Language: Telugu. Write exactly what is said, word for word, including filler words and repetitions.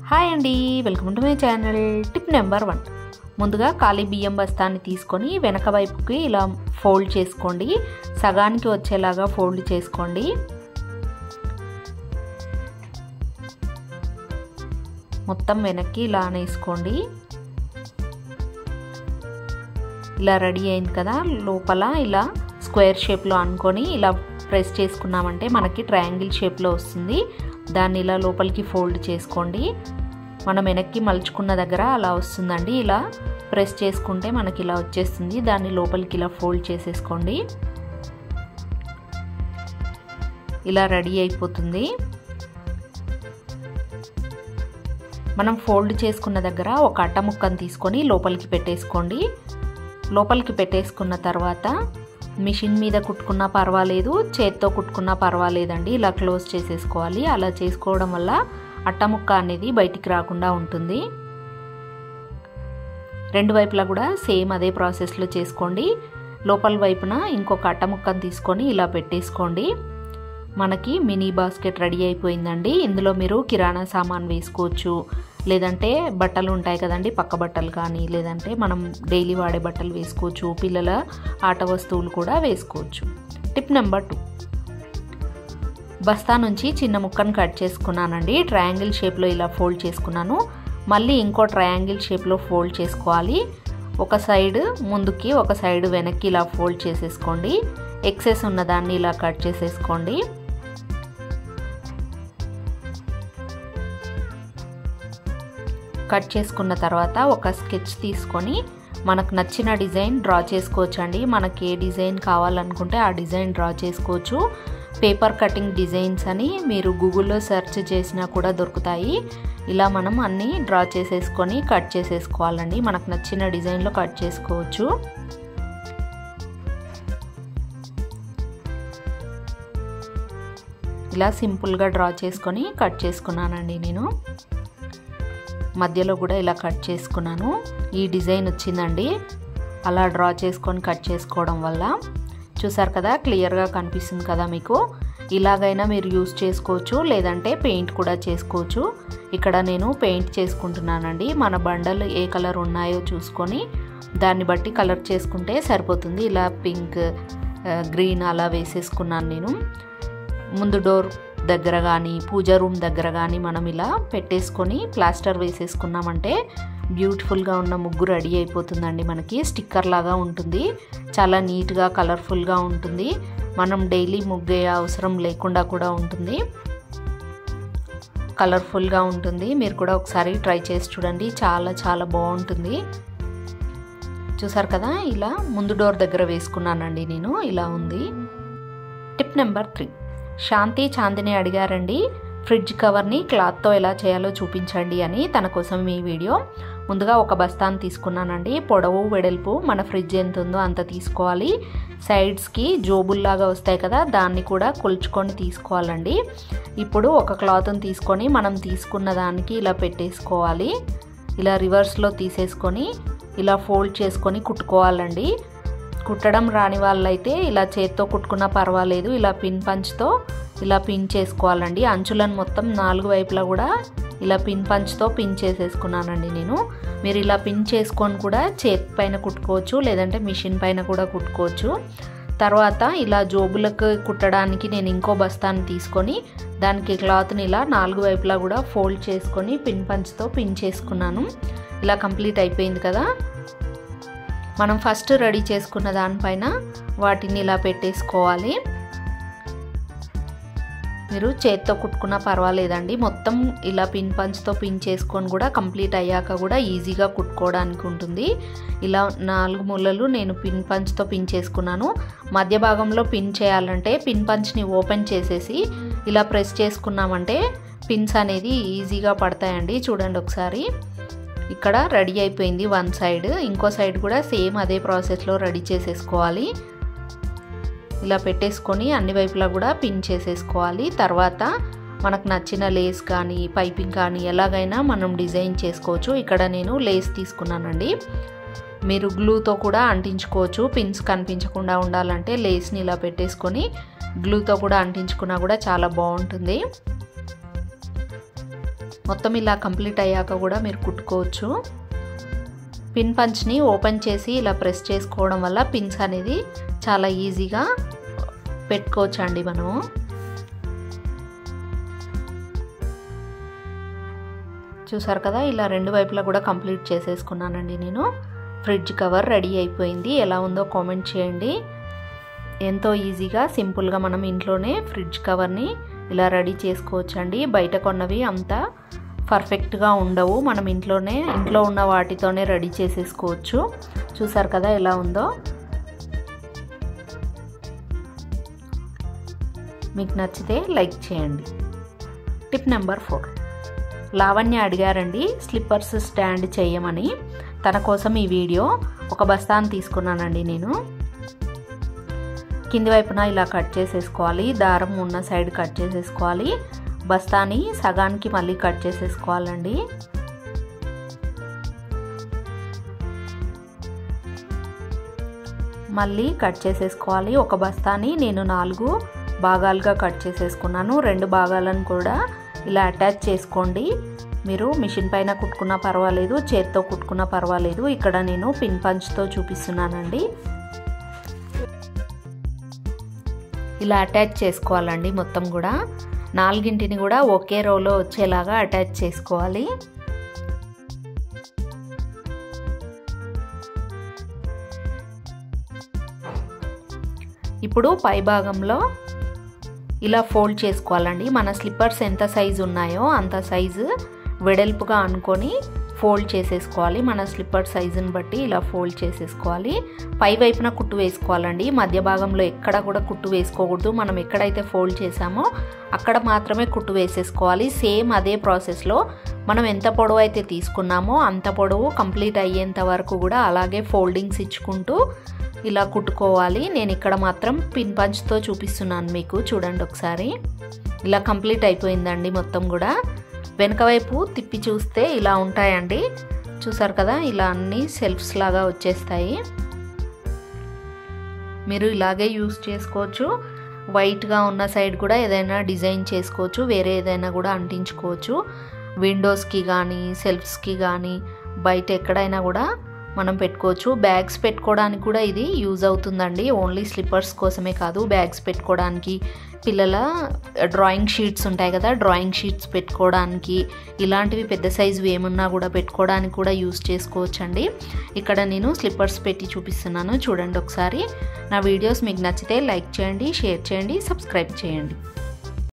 హాయ్ అండి, welcome to my channel. Tip number one. ముందుగా ఖాళీ బియ్యం బస్తాన్ని తీసుకొని వెనక వైపుకి ఇలా ఫోల్డ్ చేసుకోండి. సగానికి వచ్చేలాగా ఫోల్డ్ చేసుకోండి. మొత్తం వెనక్కి ఇలా అనేసుకోండి. ఇలా రెడీ అయింది కదా. లోపల ఇలా స్క్వేర్ షేప్లో అనుకొని ఇలా ప్రెస్ చేసుకున్నామంటే మనకి ట్రయాంగిల్ షేప్లో వస్తుంది. దాన్ని ఇలా లోపలికి ఫోల్డ్ చేసుకోండి. మనం వెనక్కి మలుచుకున్న దగ్గర అలా వస్తుందండి. ఇలా ప్రెస్ చేసుకుంటే మనకి ఇలా వచ్చేస్తుంది. దాన్ని లోపలికి ఇలా ఫోల్డ్ చేసేసుకోండి. ఇలా రెడీ అయిపోతుంది. మనం ఫోల్డ్ చేసుకున్న దగ్గర ఒక అట్ట ముక్కను తీసుకొని లోపలికి పెట్టేసుకోండి. లోపలికి పెట్టేసుకున్న తర్వాత మిషన్ మీద కుట్టుకున్నా పర్వాలేదు, చేత్తో కుట్టుకున్నా పర్వాలేదండి. ఇలా క్లోజ్ చేసేసుకోవాలి. అలా చేసుకోవడం వల్ల అట్టముక్క అనేది బయటికి రాకుండా ఉంటుంది. రెండు వైపులా కూడా సేమ్ అదే ప్రాసెస్లో చేసుకోండి. లోపల వైపున ఇంకొక అట్టముక్కను తీసుకొని ఇలా పెట్టేసుకోండి. మనకి మినీ బాస్కెట్ రెడీ అయిపోయిందండి. ఇందులో మీరు కిరాణా సామాన్ వేసుకోవచ్చు, లేదంటే బట్టలు ఉంటాయి కదండి, పక్క బట్టలు కానీ, లేదంటే మనం డైలీ వాడే బట్టలు వేసుకోవచ్చు. పిల్లల ఆట వస్తువులు కూడా వేసుకోవచ్చు. Tip number two. బస్తా నుంచి చిన్న ముక్కను కట్ చేసుకున్నానండి. ట్రయాంగిల్ షేప్లో ఇలా ఫోల్డ్ చేసుకున్నాను. మళ్ళీ ఇంకో ట్రయాంగిల్ షేప్లో ఫోల్డ్ చేసుకోవాలి. ఒక సైడ్ ముందుకి, ఒక సైడ్ వెనక్కి ఇలా ఫోల్డ్ చేసేసుకోండి. ఎక్సెస్ ఉన్నదాన్ని ఇలా కట్ చేసేసుకోండి. కట్ చేసుకున్న తర్వాత ఒక స్కెచ్ తీసుకొని మనకు నచ్చిన డిజైన్ డ్రా చేసుకోవచ్చు అండి. మనకి ఏ డిజైన్ కావాలనుకుంటే ఆ డిజైన్ డ్రా చేసుకోవచ్చు. పేపర్ కటింగ్ డిజైన్స్ అని మీరు గూగుల్లో సెర్చ్ చేసినా కూడా దొరుకుతాయి. ఇలా మనం అన్నీ డ్రా చేసేసుకొని కట్ చేసేసుకోవాలండి. మనకు నచ్చిన డిజైన్లో కట్ చేసుకోవచ్చు. ఇలా సింపుల్గా డ్రా చేసుకొని కట్ చేసుకున్నానండి. నేను మధ్యలో కూడా ఇలా కట్ చేసుకున్నాను. ఈ డిజైన్ వచ్చిందండి. అలా డ్రా చేసుకొని కట్ చేసుకోవడం వల్ల చూసారు కదా, క్లియర్గా కనిపిస్తుంది కదా మీకు. ఇలాగైనా మీరు యూస్ చేసుకోవచ్చు, లేదంటే పెయింట్ కూడా చేసుకోవచ్చు. ఇక్కడ నేను పెయింట్ చేసుకుంటున్నానండి. మన బండలు ఏ కలర్ ఉన్నాయో చూసుకొని దాన్ని బట్టి కలర్ చేసుకుంటే సరిపోతుంది. ఇలా పింక్, గ్రీన్ అలా వేసేసుకున్నాను నేను. ముందు డోర్ దగ్గర కానీ, పూజ రూమ్ దగ్గర కానీ మనం ఇలా పెట్టేసుకొని ప్లాస్టర్ వేసేసుకున్నామంటే బ్యూటిఫుల్గా ఉన్న ముగ్గు రెడీ అయిపోతుందండి. మనకి స్టిక్కర్ లాగా ఉంటుంది. చాలా నీట్గా, కలర్ఫుల్గా ఉంటుంది. మనం డైలీ ముగ్గే అవసరం లేకుండా కూడా ఉంటుంది. కలర్ఫుల్గా ఉంటుంది. మీరు కూడా ఒకసారి ట్రై చేసి చూడండి. చాలా చాలా బాగుంటుంది. చూసారు కదా, ఇలా ముందు డోర్ దగ్గర వేసుకున్నానండి నేను. ఇలా ఉంది. Tip number three. Shanti Chandini అడిగారండి, ఫ్రిడ్జ్ కవర్ని క్లాత్తో ఎలా చేయాలో చూపించండి అని. తన కోసం ఈ వీడియో. ముందుగా ఒక బస్తాను తీసుకున్నానండి. పొడవు వెడల్పు మన ఫ్రిడ్జ్ ఎంత ఉందో అంత తీసుకోవాలి. సైడ్స్కి జోబుల్లాగా వస్తాయి కదా, దాన్ని కూడా కొలుచుకొని తీసుకోవాలండి. ఇప్పుడు ఒక క్లాత్ని తీసుకొని మనం తీసుకున్న దానికి ఇలా పెట్టేసుకోవాలి. ఇలా రివర్స్లో తీసేసుకొని ఇలా ఫోల్డ్ చేసుకొని కుట్టుకోవాలండి. కుట్టడం రాని వాళ్ళైతే ఇలా చేత్తో కుట్టుకున్నా పర్వాలేదు. ఇలా పిన్ పంచ్తో ఇలా పిన్ చేసుకోవాలండి. అంచులను మొత్తం నాలుగు వైపులా కూడా ఇలా పిన్ పంచ్తో పిన్ చేసేసుకున్నానండి నేను. మీరు ఇలా పిన్ చేసుకొని కూడా చేతి పైన కుట్టుకోవచ్చు, లేదంటే మిషన్ పైన కూడా కుట్టుకోవచ్చు. తర్వాత ఇలా జోబులకు కుట్టడానికి నేను ఇంకో బస్తాన్ని తీసుకొని దానికి క్లాత్ని ఇలా నాలుగు వైపులా కూడా ఫోల్డ్ చేసుకొని పిన్ పంచ్తో పిన్ చేసుకున్నాను. ఇలా కంప్లీట్ అయిపోయింది కదా. మనం ఫస్ట్ రెడీ చేసుకున్న దానిపైన వాటిని ఇలా పెట్టేసుకోవాలి. మీరు చేత్తో కుట్టుకున్నా పర్వాలేదండి. మొత్తం ఇలా పిన్ పంచ్తో పిన్ చేసుకొని కూడా కంప్లీట్ అయ్యాక కూడా ఈజీగా కుట్టుకోవడానికి ఉంటుంది. ఇలా నాలుగు మూలలు నేను పిన్ పంచ్తో పిన్ చేసుకున్నాను. మధ్య భాగంలో పిన్ చేయాలంటే పిన్ పంచ్ని ఓపెన్ చేసేసి ఇలా ప్రెస్ చేసుకున్నామంటే పిన్స్ అనేది ఈజీగా పడతాయండి. చూడండి ఒకసారి. ఇక్కడ రెడీ అయిపోయింది వన్ సైడ్. ఇంకో సైడ్ కూడా సేమ్ అదే ప్రాసెస్లో రెడీ చేసేసుకోవాలి. ఇలా పెట్టేసుకొని అన్ని వైపులా కూడా పిన్ చేసేసుకోవాలి. తర్వాత మనకు నచ్చిన లేస్ కానీ, పైపింగ్ కానీ ఎలాగైనా మనం డిజైన్ చేసుకోవచ్చు. ఇక్కడ నేను లేస్ తీసుకున్నానండి. మీరు గ్లూతో కూడా అంటించుకోవచ్చు. పిన్స్ కనిపించకుండా ఉండాలంటే లేస్ని ఇలా పెట్టేసుకొని గ్లూతో కూడా అంటించుకున్నా కూడా చాలా బాగుంటుంది. మొత్తం ఇలా కంప్లీట్ అయ్యాక కూడా మీరు కుట్టుకోవచ్చు. పిన్ పంచ్ని ఓపెన్ చేసి ఇలా ప్రెస్ చేసుకోవడం వల్ల పిన్స్ అనేది చాలా ఈజీగా పెట్టుకోవచ్చు అండి మనము. చూసారు కదా, ఇలా రెండు వైపులా కూడా కంప్లీట్ చేసేసుకున్నానండి నేను. ఫ్రిడ్జ్ కవర్ రెడీ అయిపోయింది. ఎలా ఉందో కామెంట్ చేయండి. ఎంతో ఈజీగా సింపుల్గా మనం ఇంట్లోనే ఫ్రిడ్జ్ కవర్ని ఇలా రెడీ చేసుకోవచ్చండి. బయట కొన్నవి అంత పర్ఫెక్ట్గా ఉండవు. మనం ఇంట్లోనే ఇంట్లో ఉన్న వాటితోనే రెడీ చేసేసుకోవచ్చు. చూసారు కదా ఎలా ఉందో. మీకు నచ్చితే లైక్ చేయండి. Tip number four. లావణ్య అడిగారండి స్లిప్పర్స్ స్టాండ్ చేయమని. తన కోసం ఈ వీడియో. ఒక బస్తాను తీసుకున్నానండి నేను. కింది వైపున ఇలా కట్ చేసేసుకోవాలి. దారం ఉన్న సైడ్ కట్ చేసేసుకోవాలి. బస్తాని సగానికి మళ్ళీ కట్ చేసేసుకోవాలండి. మళ్ళీ కట్ చేసేసుకోవాలి. ఒక బస్తాని నేను నాలుగు భాగాలుగా కట్ చేసేసుకున్నాను. రెండు భాగాలను కూడా ఇలా అటాచ్ చేసుకోండి. మీరు మిషన్ పైన కుట్టుకున్నా పర్వాలేదు, చేత్తో కుట్టుకున్నా పర్వాలేదు. ఇక్కడ నేను పిన్ పంచ్తో చూపిస్తున్నానండి. ఇలా అటాచ్ చేసుకోవాలండి మొత్తం కూడా. నాలుగింటిని కూడా ఒకే రోలో వచ్చేలాగా అటాచ్ చేసుకోవాలి. ఇప్పుడు పై భాగంలో ఇలా ఫోల్డ్ చేసుకోవాలండి. మన స్లిప్పర్స్ ఎంత సైజు ఉన్నాయో అంత సైజు వెడల్పుగా అనుకొని ఫోల్డ్ చేసేసుకోవాలి. మన స్లిప్పర్ సైజుని బట్టి ఇలా ఫోల్డ్ చేసేసుకోవాలి. పై వైపున కుట్టు వేసుకోవాలండి. మధ్య భాగంలో ఎక్కడ కూడా కుట్టు వేసుకోకూడదు. మనం ఎక్కడైతే ఫోల్డ్ చేసామో అక్కడ మాత్రమే కుట్టు వేసేసుకోవాలి. సేమ్ అదే ప్రాసెస్లో మనం ఎంత పొడవు అయితే తీసుకున్నామో అంత పొడవు కంప్లీట్ అయ్యేంత వరకు కూడా అలాగే ఫోల్డింగ్స్ ఇచ్చుకుంటూ ఇలా కుట్టుకోవాలి. నేను ఇక్కడ మాత్రం పిన్ పంచ్తో చూపిస్తున్నాను మీకు. చూడండి ఒకసారి. ఇలా కంప్లీట్ అయిపోయిందండి మొత్తం కూడా. వెనక వైపు తిప్పి చూస్తే ఇలా ఉంటాయండి. చూసారు కదా, ఇలా అన్ని సెల్ఫ్స్ లాగా వచ్చేస్తాయి. మీరు ఇలాగే యూస్ చేసుకోవచ్చు. వైట్గా ఉన్న సైడ్ కూడా ఏదైనా డిజైన్ చేసుకోవచ్చు. వేరే ఏదైనా కూడా అంటించుకోవచ్చు. విండోస్కి కానీ సెల్ఫ్స్కి కానీ బయట ఎక్కడైనా కూడా మనం పెట్టుకోవచ్చు. బ్యాగ్స్ పెట్టుకోవడానికి కూడా ఇది యూజ్ అవుతుందండి. ఓన్లీ స్లిప్పర్స్ కోసమే కాదు, బ్యాగ్స్ పెట్టుకోవడానికి, పిల్లల డ్రాయింగ్ షీట్స్ ఉంటాయి కదా, డ్రాయింగ్ షీట్స్ పెట్టుకోవడానికి, ఇలాంటివి పెద్ద సైజు ఏమున్నా కూడా పెట్టుకోవడానికి కూడా యూజ్ చేసుకోవచ్చండి. ఇక్కడ నేను స్లిప్పర్స్ పెట్టి చూపిస్తున్నాను. చూడండి ఒకసారి. నా వీడియోస్ మీకు నచ్చితే లైక్ చేయండి, షేర్ చేయండి, సబ్స్క్రైబ్ చేయండి.